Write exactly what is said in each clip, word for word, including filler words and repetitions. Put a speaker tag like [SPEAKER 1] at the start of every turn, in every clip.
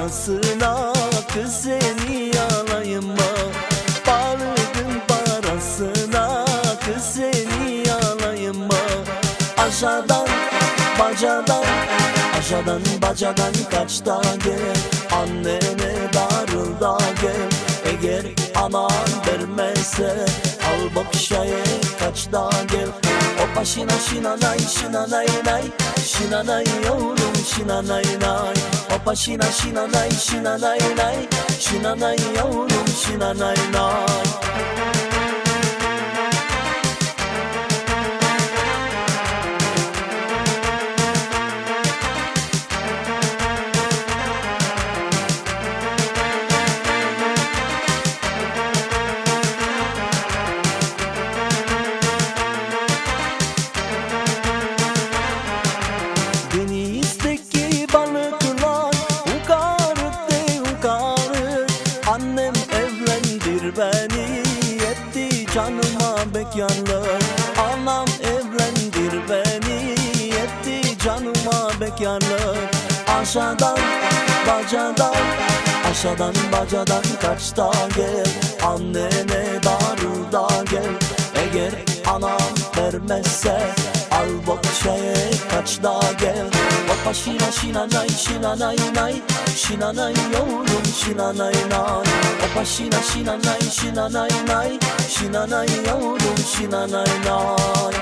[SPEAKER 1] parasına kız seni alayım mı? Bağırdın parasına kız seni alayım mı? Aşağıdan bacadan, aşağıdan bacadan kaç da gel, annene darıl da gel. Eğer anan vermezse al bakşaya kaç da gel. Hoppa şina şina nay şina nay nay, şina nay yavrum şina nay nay. Hoppa şina şina nay şina nay nay, şina nay yavrum şina nay nay. Annem evlendir beni, etti canıma bekarlık. Anam evlendir beni, etti canıma bekarlık. Aşağıdan bacadan, aşağıdan bacadan kaç da gel, annene darıl da gel. Eğer anam vermezse al bakşaya kaç da gel. Hoppa şina şina nay şina nay nay, şina nay yavrum şina nay nay. Hoppa şina şina nay şina nay nay, şina nay yavrum şina nay nay.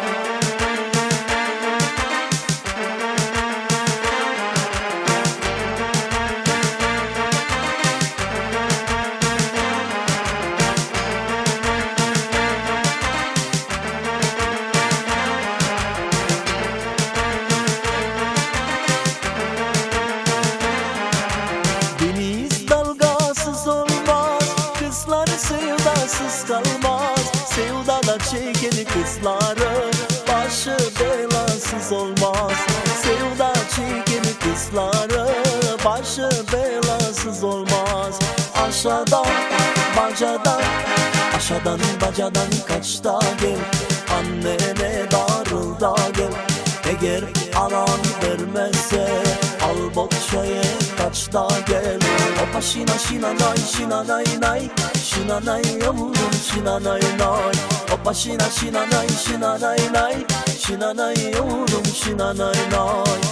[SPEAKER 1] Sevdasız kalmaz, sevdada çekeni kızları başı belasız olmaz. Sevda çekeni kızları başı belasız olmaz. Aşağıdan bacadan, aşağıdan bacadan kaç da gel, annene darıl da gel. Eğer anan vermezse al bakşaya kaç da gel. Hoppa şina şina nay şina nay nay, şina nay yavrum şina nay nay. Hoppa şina şina nay şina nay nay, şina nay yavrum şina nay nay.